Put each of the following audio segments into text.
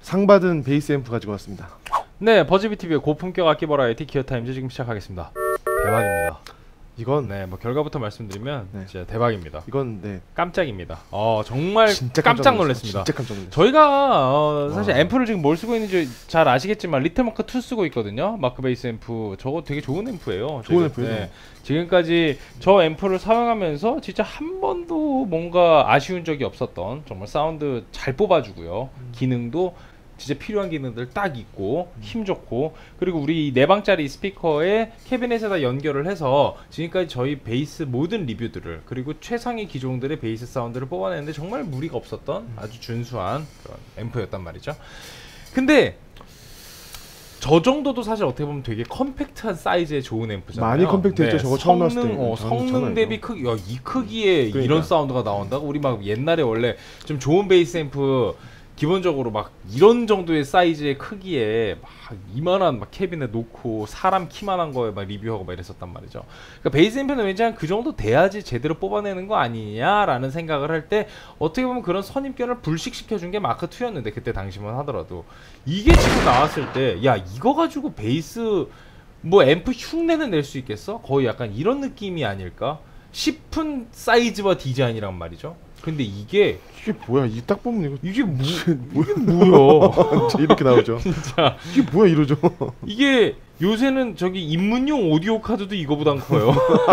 상 받은 베이스 앰프 가지고 왔습니다. 네, 버즈비TV의 고품격 악기 버라이티 기어타임즈 지금 시작하겠습니다. 대박입니다. 이건 네, 뭐 결과부터 말씀드리면 네. 진짜 대박입니다. 이건 네 깜짝입니다. 정말 진짜 깜짝 놀랐습니다. 진짜 깜짝 놀랐어요. 저희가 사실 앰프를 지금 뭘 쓰고 있는지 잘 아시겠지만 리틀 마크 2 쓰고 있거든요. 마크 베이스 앰프. 저거 되게 좋은 앰프예요. 좋은 앰프예요. 네, 지금까지 저 앰프를 사용하면서 진짜 한 번도 뭔가 아쉬운 적이 없었던 정말 사운드 잘 뽑아주고요. 기능도 진짜 필요한 기능들 딱 있고 힘 좋고, 그리고 우리 4방짜리 스피커에 캐비넷에다 연결을 해서 지금까지 저희 베이스 모든 리뷰들을, 그리고 최상위 기종들의 베이스 사운드를 뽑아내는데 정말 무리가 없었던 아주 준수한 그런 앰프였단 말이죠. 근데 저 정도도 사실 어떻게 보면 되게 컴팩트한 사이즈의 좋은 앰프잖아요. 많이 컴팩트했죠. 저거 처음 나왔을 때. 성능 대비 크기, 이 크기에 그러니까. 이런 사운드가 나온다고? 우리 막 옛날에 원래 좀 좋은 베이스 앰프 기본적으로 막 이런 정도의 사이즈의 크기에 막 이만한 막 캐비넷 놓고 사람 키만한 거에 막 리뷰하고 막 이랬었단 말이죠. 그러니까 베이스 앰프는 왠지 한 그 정도 돼야지 제대로 뽑아내는 거 아니냐라는 생각을 할 때, 어떻게 보면 그런 선입견을 불식시켜준 게 마크 2였는데, 그때 당시만 하더라도 이게 지금 나왔을 때 야, 이거 가지고 베이스 뭐 앰프 흉내는 낼 수 있겠어? 거의 약간 이런 느낌이 아닐까 싶은 사이즈와 디자인이란 말이죠. 근데 이게 뭐야? 이 딱 보면 이게 뭐야? 뭐야? 이렇게 나오죠. 진짜 이게 뭐야 이러죠. 이게 요새는 저기 입문용 오디오 카드도 이거보단 커요.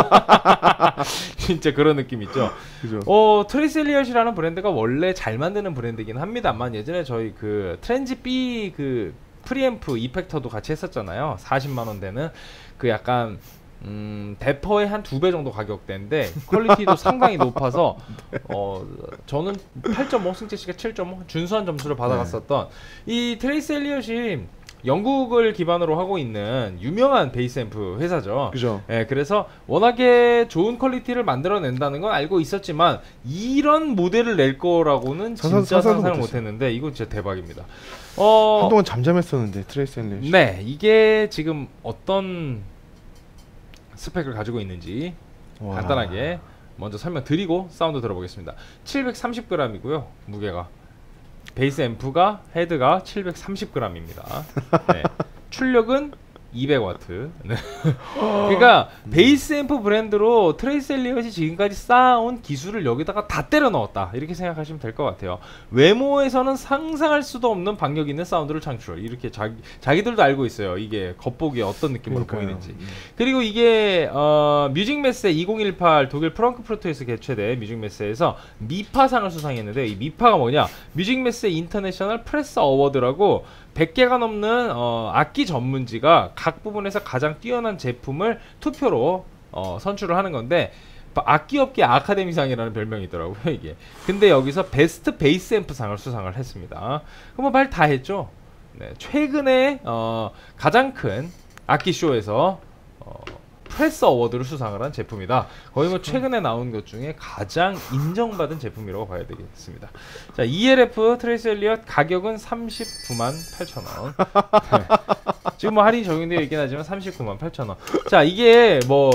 진짜 그런 느낌 있죠. 그죠. 트레이스 엘리엇이라는 브랜드가 원래 잘 만드는 브랜드긴 합니다만, 예전에 저희 그 트렌지 B 그 프리앰프 이펙터도 같이 했었잖아요. 40만 원대는 그 약간 대퍼의 한 2배 정도 가격대인데 퀄리티도 상당히 높아서 저는 8.5, 승재씨가 7.5 준수한 점수를 받아갔었던 이 트레이스 엘리엇이 영국을 기반으로 하고 있는 유명한 베이스 앰프 회사죠. 그죠. 예, 그래서 워낙에 좋은 퀄리티를 만들어낸다는 건 알고 있었지만 이런 모델을 낼 거라고는 진짜 상상을 못했는데 이건 진짜 대박입니다. 한동안 잠잠했었는데 트레이스 엘리엇. 네, 이게 지금 어떤 스펙을 가지고 있는지 간단하게 먼저 설명드리고 사운드 들어보겠습니다. 730g이고요 무게가. 베이스 앰프가 헤드가 730g입니다. 네. 출력은 200W. 네. 그러니까 베이스 앰프 브랜드로 트레이스 엘리엇이 지금까지 쌓아온 기술을 여기다가 다 때려 넣었다, 이렇게 생각하시면 될 것 같아요. 외모에서는 상상할 수도 없는 박력 있는 사운드를 창출, 이렇게 자기들도 알고 있어요. 이게 겉보기에 어떤 느낌으로 보이는지. 그리고 이게 뮤직메세 2018 독일 프랑크푸르트에서 개최된 뮤직메세에서 미파상을 수상했는데, 이 미파가 뭐냐, 뮤직메세 인터내셔널 프레스 어워드라고 100개가 넘는 악기 전문지가 각 부분에서 가장 뛰어난 제품을 투표로 선출을 하는 건데, 악기업계 아카데미상이라는 별명이 있더라고요 이게. 근데 여기서 베스트 베이스 앰프 상을 수상을 했습니다. 그럼 말 다 했죠. 네, 최근에 가장 큰 악기쇼에서 프레스 어워드를 수상을 한 제품이다. 거의 뭐 최근에 나온 것 중에 가장 인정받은 제품이라고 봐야 되겠습니다. 자, ELF 트레이스 엘리엇 가격은 398,000원. 네. 지금 뭐 할인이 적용되어 있긴 하지만 398,000원. 자, 이게 뭐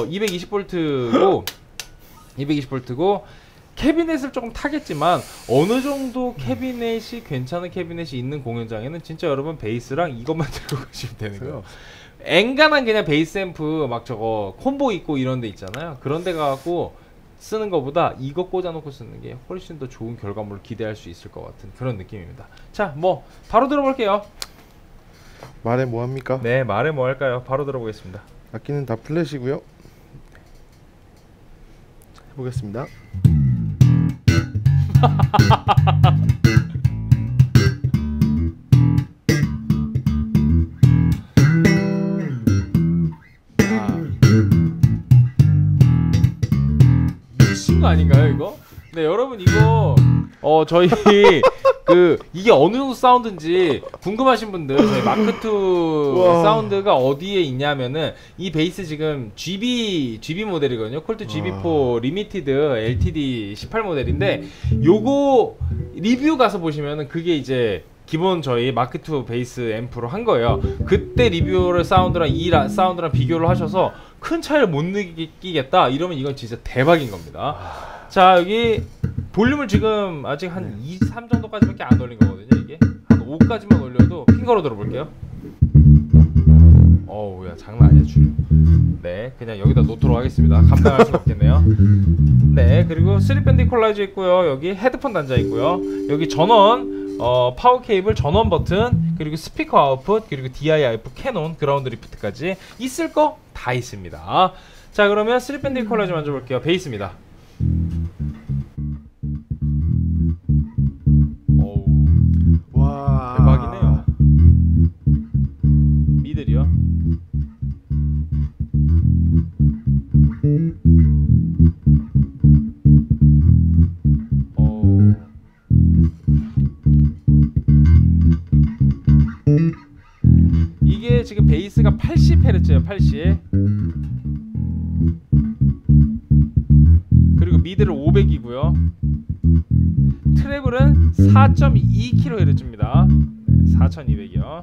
220V고 캐비넷을 조금 타겠지만 어느 정도 캐비넷이 괜찮은 캐비넷이 있는 공연장에는 진짜 여러분 베이스랑 이것만 들고 가시면 되는 거예요. 앵간한 그냥 베이스 앰프 막 저거 콤보 있고 이런 데 있잖아요. 그런 데 가고 쓰는 것보다 이거 꽂아놓고 쓰는 게 훨씬 더 좋은 결과물을 기대할 수 있을 것 같은 그런 느낌입니다. 자, 뭐 바로 들어볼게요. 말해 뭐합니까? 네, 말해 뭐 할까요? 바로 들어보겠습니다. 악기는 다 플랫이고요. 해보겠습니다. 미친 거 아닌가요 이거? 네, 여러분 이거 저희 이게 어느 정도 사운드인지 궁금하신 분들, 저희 마크2 사운드가 어디에 있냐면은 이 베이스 지금 GB 모델이거든요. 콜트 GB4 리미티드 LTD 18 모델인데, 요거 리뷰 가서 보시면은 그게 이제 기본 저희 마크2 베이스 앰프로 한 거예요. 그때 리뷰를 사운드랑 이 사운드랑 비교를 하셔서 큰 차이를 못 느끼겠다 이러면 이건 진짜 대박인 겁니다. 자, 여기 볼륨을 지금 아직 한 2, 3 정도까지밖에 안 올린 거거든요. 이게 한 5까지만 올려도 핑거로 들어볼게요. 어우야 장난 아니야 줄. 네 그냥 여기다 놓도록 하겠습니다. 감당할 수가 없겠네요. 네 그리고 3밴드 이퀄라이저 있고요. 여기 헤드폰 단자 있고요. 여기 전원 파워 케이블 전원 버튼 그리고 스피커 아웃풋 그리고 DI 아웃풋 캐논 그라운드 리프트까지 있을 거 다 있습니다. 자 그러면 3밴드 이퀄라이저 먼저 볼게요. 베이스입니다. 어우 와 대박이네요. 미들이요. 이게 지금 베이스가 80Hz예요. 80. 그리고 미들은 500이고요. 트래블은 4.2kHz입니다. 4200이요.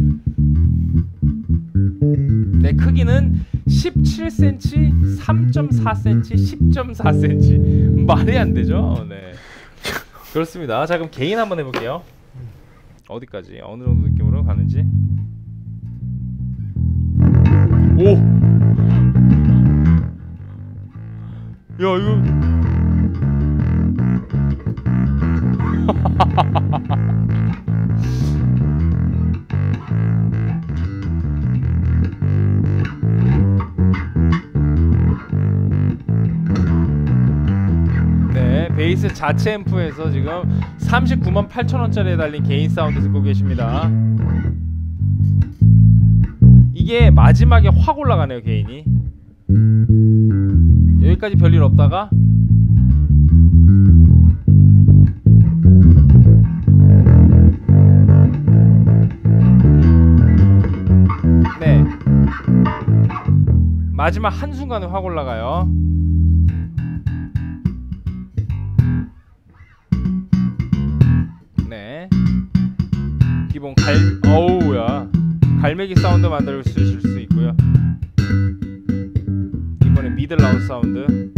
네, 크기는 17cm, 3.4cm, 10.4cm. 말이 안 되죠? 네. 그렇습니다. 자, 그럼 개인 한번 해볼게요. 어디까지? 어느 정도 느낌으로 가는지. 오! 야, 이거. 네, 베이스 자체 앰프에서 지금 398,000원짜리에 달린 개인 사운드 듣고 계십니다. 이게 마지막에 확 올라가네요, 개인이. 여기까지 별일 없다가 네 마지막 한순간에 확 올라가요. 네 기본 어우야 갈매기 사운드 만들 수 있고요. 이번에 미들 라운드 사운드.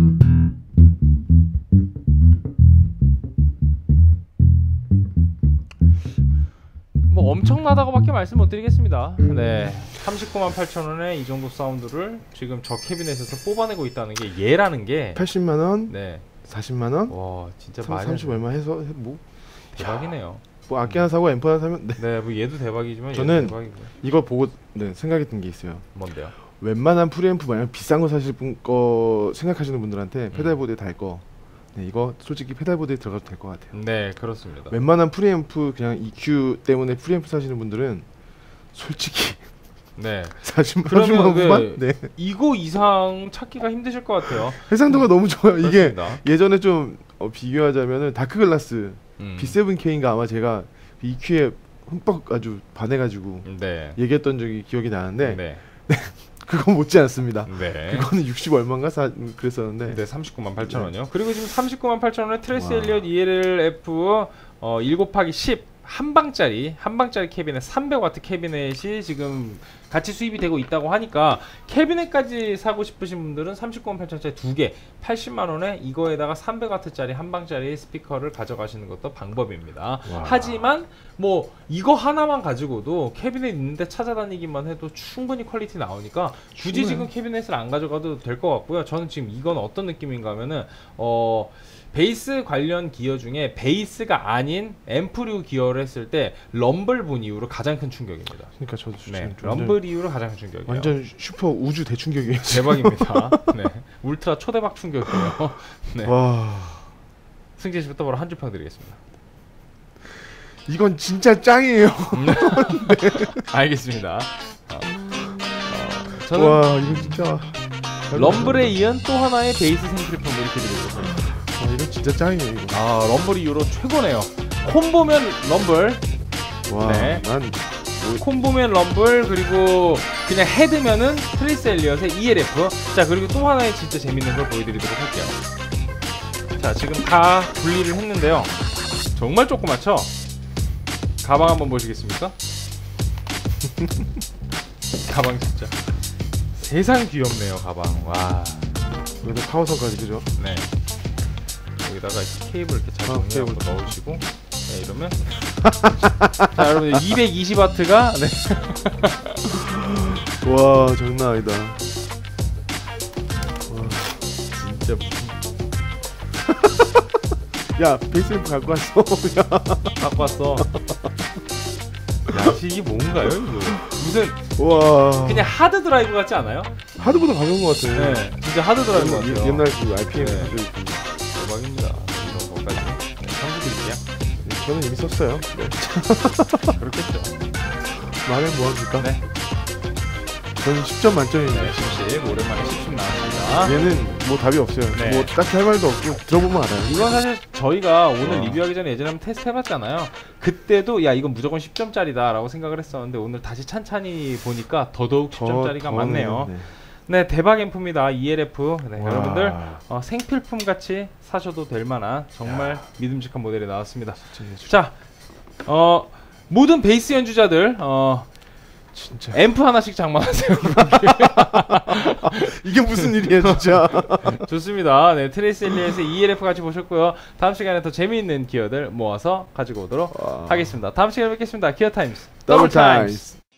뭐 엄청나다고밖에 말씀 못 드리겠습니다. 네, 398,000원에 이 정도 사운드를 지금 저 캐비넷에서 뽑아내고 있다는 게 얘라는 게 80만 원, 네, 40만 원, 와 진짜 30 얼마 해서 뭐 대박이네요. 뭐 악기 하나 사고 앰프 하나 사면 네. 네, 뭐 얘도 대박이지만 저는 얘도 대박이고. 이걸 보고 네, 생각이 든 게 있어요. 뭔데요? 웬만한 프리앰프 만약 비싼 거 사실 거 생각하시는 분들한테 페달보드에 달 거. 네, 이거 솔직히 페달보드에 들어가도 될 것 같아요. 네, 그렇습니다. 웬만한 프리앰프 그냥 EQ 때문에 프리앰프 사시는 분들은 솔직히 네. 30만 원만 네. 이거 이상 찾기가 힘드실 것 같아요. 해상도가 너무 좋아요. 이게 그렇습니다. 예전에 좀 비교하자면은 다크글라스 B7K인가 아마 제가 EQ에 흠뻑 아주 반해가지고 네. 얘기했던 적이 기억이 나는데 네. 그건 못지 않습니다. 네. 그거는 60 얼마인가 그랬었는데. 네, 398,000원이요. 그리고 지금 398,000원에 트레이스 엘리엇 ELF 1 곱하기 10 한방짜리 캐비넷 300W 캐비넷이 지금 같이 수입이 되고 있다고 하니까 캐비넷까지 사고 싶으신 분들은 398,000원짜리 2개 80만원에 이거에다가 300W짜리 한방짜리 스피커를 가져가시는 것도 방법입니다. 와. 하지만 뭐 이거 하나만 가지고도 캐비넷 있는데 찾아다니기만 해도 충분히 퀄리티 나오니까 굳이 지금 캐비넷을 안 가져가도 될 것 같고요. 저는 지금 이건 어떤 느낌인가 하면은 베이스 관련 기어 중에 베이스가 아닌 앰프류 기어를 했을 때 럼블 분 이후로 가장 큰 충격입니다. 그러니까 저도 네, 럼블 이후로 가장 큰 충격이에요. 완전 슈퍼 우주 대충격이에요. 대박입니다. 네, 울트라 초대박 충격이에요. 네. 와, 승진 씨부터 바로 한 줄 평 드리겠습니다. 이건 진짜 짱이에요. 네. 알겠습니다. 저는 와, 이거 진짜 럼블에 이은 또 하나의 베이스 샘플리퍼를 이렇게 드리겠습니다. 와, 이건 진짜 짱이에요. 이거. 럼블 이후로 최고네요. 콤보면 럼블. 와, 네. 난 콤보면 럼블 그리고 그냥 헤드면은 트레이스 엘리엇의 ELF. 자 그리고 또 하나의 진짜 재밌는 걸 보여드리도록 할게요. 자 지금 다 분리를 했는데요. 정말 조그맣죠? 가방 한번 보시겠습니까? 가방 진짜 세상 귀엽네요 가방. 와. 여기다 파워선까지 그죠? 네. 여기다가 케이블 이렇게 잘 정리하고 넣으시고 네, 이러면 자 여러분 220W가 네. 와 장난 아니다. 진짜 야 베이스램프 갖고 왔어. 갖고 왔어. 야 이게 뭔가요 이거? 무슨 와 그냥 하드 드라이브 같지 않아요? 하드보다 가벼운 것 같아. 네, 진짜 하드 드라이브 같아요. 옛날 그 RPM 네. 도 있고. 대박입니다. 이런 것까지. 네, 선수 드릴게요. 저는 이미 썼어요. 네. 그렇겠죠. 마음에 뭐합니까? 네. 저는 10점 만점입니다. 네, 10 오랜만에 10씩 나왔습니다. 얘는 뭐 답이 없어요. 네. 뭐 딱히 할 말도 없고 들어보면 알아요. 이건 사실 저희가 오늘 와. 리뷰하기 전에 예전에 한번 테스트 해봤잖아요. 그때도 야 이건 무조건 10점짜리다 라고 생각을 했었는데 오늘 다시 찬찬히 보니까 더더욱 10점짜리가 많네요. 네. 네, 대박 앰프입니다. ELF. 네, 와. 여러분들 생필품 같이 사셔도 될 만한 정말 믿음직한 모델이 나왔습니다. 자, 모든 베이스 연주자들 진짜 앰프 하나씩 장만하세요. 이게 무슨 일이야 진짜. 좋습니다. 네, 트레이스 엘리엇의 ELF 같이 보셨고요. 다음 시간에 더 재미있는 기어들 모아서 가지고 오도록 와. 하겠습니다. 다음 시간에 뵙겠습니다. 기어 타임스 더블 타임스.